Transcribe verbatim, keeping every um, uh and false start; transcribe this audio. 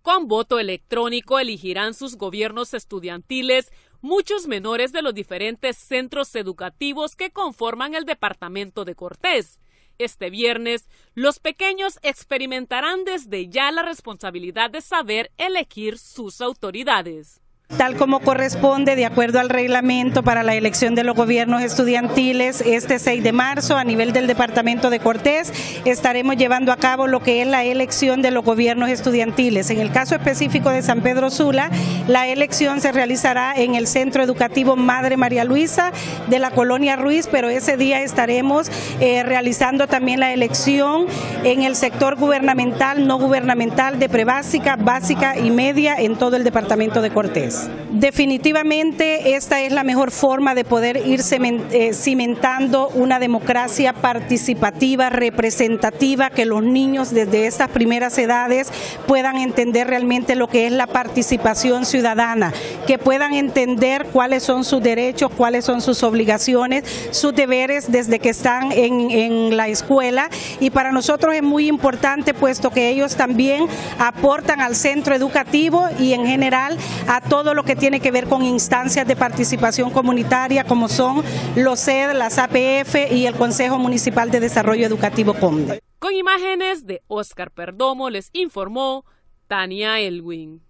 Con voto electrónico elegirán sus gobiernos estudiantiles muchos menores de los diferentes centros educativos que conforman el departamento de Cortés. Este viernes, los pequeños experimentarán desde ya la responsabilidad de saber elegir sus autoridades. Tal como corresponde, de acuerdo al reglamento para la elección de los gobiernos estudiantiles, este seis de marzo, a nivel del departamento de Cortés, estaremos llevando a cabo lo que es la elección de los gobiernos estudiantiles. En el caso específico de San Pedro Sula, la elección se realizará en el Centro Educativo Madre María Luisa de la Colonia Ruiz, pero ese día estaremos eh, realizando también la elección en el sector gubernamental, no gubernamental, de prebásica, básica y media en todo el departamento de Cortés. Definitivamente esta es la mejor forma de poder ir cimentando una democracia participativa, representativa, que los niños desde estas primeras edades puedan entender realmente lo que es la participación ciudadana, que puedan entender cuáles son sus derechos, cuáles son sus obligaciones, sus deberes desde que están en, en la escuela, y para nosotros es muy importante puesto que ellos también aportan al centro educativo y en general a todo lo que tiene que ver con instancias de participación comunitaria como son los C E D, las A P F y el Consejo Municipal de Desarrollo Educativo Conde. Con imágenes de Óscar Perdomo les informó Tania Elwin.